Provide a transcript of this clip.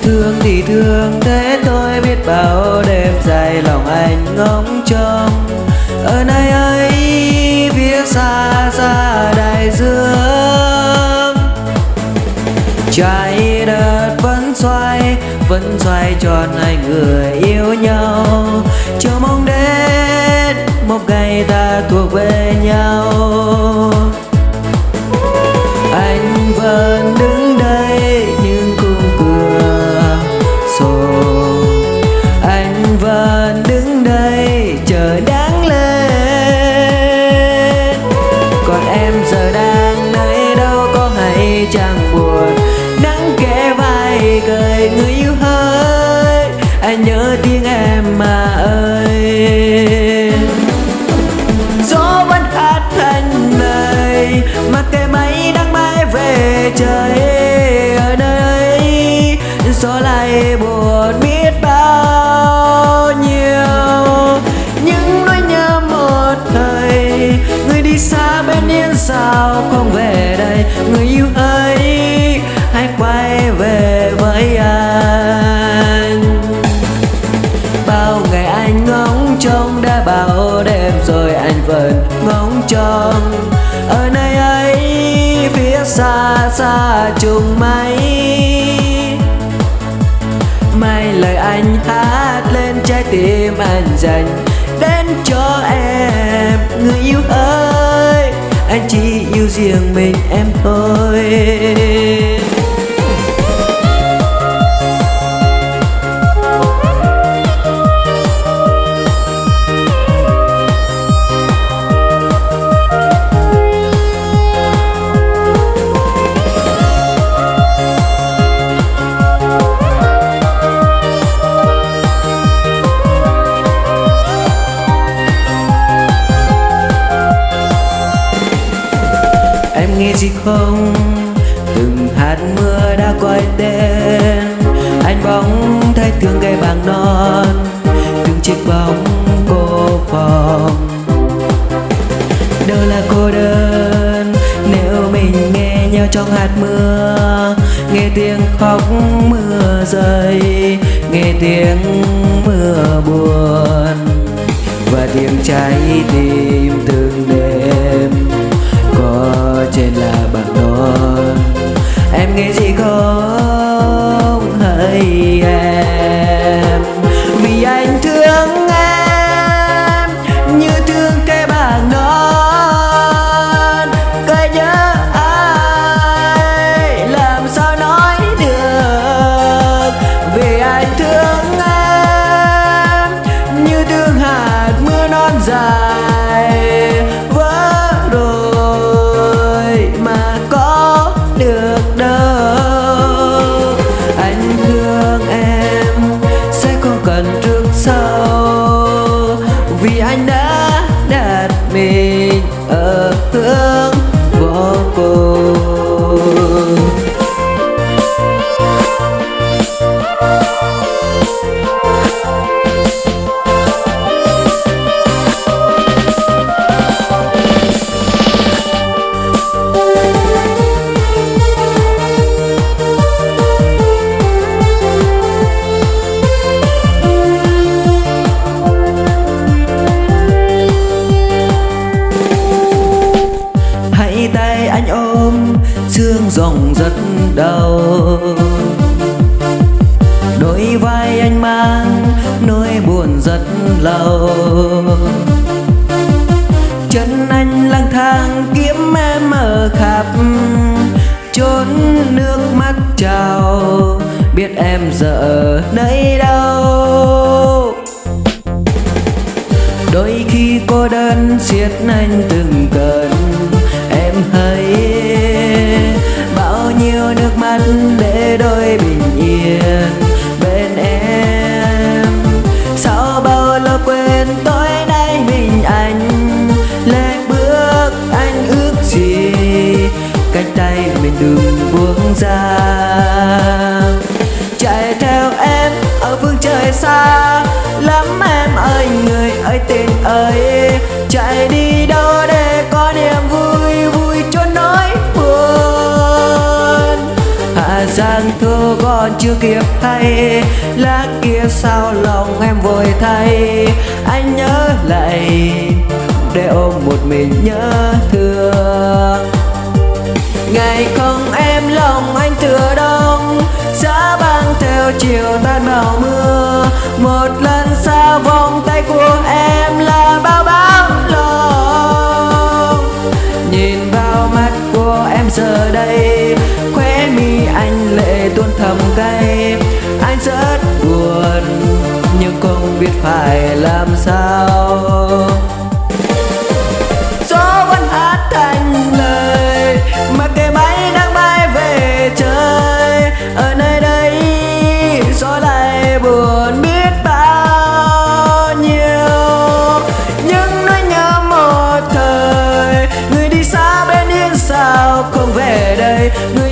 thương thì thương thế tôi biết bao đêm dài lòng anh ngóng trông ở nơi ấy phía xa xa đại dương. Trái đất vẫn xoay tròn hai người yêu nhau, chờ mong đến một ngày ta thuộc về nhau. Anh vẫn đứng đây nhưng khung cửa sổ, anh vẫn đứng đây chờ nắng lên. Còn em giờ đang nơi đâu có hay chẳng buồn, nắng kẽ vai cười người yêu ơi, anh nhớ tiếng em mà ơi. Gió vẫn hát thành lời mà cây máy đang mãi về trời ở nơi ấy, gió lại buồn biết bao nhiêu. Những nỗi nhớ một thời, người đi xa bên yên sao không về đây. Người yêu ơi hãy quay về với anh. Bao ngày anh ngóng trông, đã bao đêm rồi anh vẫn ngóng trông ở nơi ấy phía xa xa trùng mây. Mai lời anh hát lên trái tim anh dành đến cho em. Người yêu ơi anh chỉ yêu riêng mình em thôi. Em nghe gì không, từng hạt mưa đã gọi tên anh. Bóng thay thương cây vàng non, từng chiếc bóng cô phòng. Đâu là cô đơn nếu mình nghe nhau trong hạt mưa, nghe tiếng khóc mưa rơi, nghe tiếng mưa buồn và tiếng trái tim từng đêm có trên là bảng non. Em nghe gì không hỡi em, vì anh thương em như thương cây bảng non. Cây nhớ ai làm sao nói được, vì anh thương em như thương hạt mưa non dài vỡ rồi mà có được đâu. Anh thương em sẽ không cần trước sau, vì anh đã đặt mình ở hướng vô cùng. Tay anh ôm xương rồng rất đau, đôi vai anh mang nỗi buồn rất lâu. Chân anh lang thang kiếm em ở khắp chốn nước mắt trào, biết em giờ ở nơi đâu. Đôi khi cô đơn siết anh từng cơn, em hãy bao nhiêu nước mắt để đôi bình yên bên em. Sau bao lâu quên tối nay mình anh lê bước, anh ước gì cánh tay mình đừng buông ra. Chạy theo em ở phương trời xa lắm em ơi, người ơi tình ơi. Chạy đi đâu để có niềm vui, vui cho nỗi buồn. Hạ giang thu còn chưa kịp hay, lá kia sao lòng em vội thay. Anh nhớ lại để ôm một mình nhớ thương. Ngày không em lòng anh tựa đông, giá băng theo chiều tan vào mưa. Một lần xa vòng tay của em là bao bão lòng. Nhìn vào mắt của em giờ đây, khóe mi anh lệ tuôn thầm cay. Anh rất buồn nhưng không biết phải làm sao. Gió vẫn hát thành lời mà cây máy đang bay về trời. Ở nơi đây gió lại buồn biết bao nhiêu, những nỗi nhớ một thời. Người đi xa bên yên sao không về đây, người